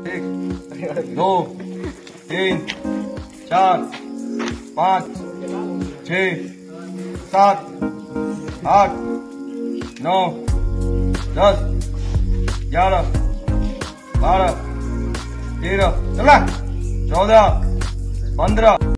1 2 3 4 5 6 7 8 9 10 11 12 13 14 15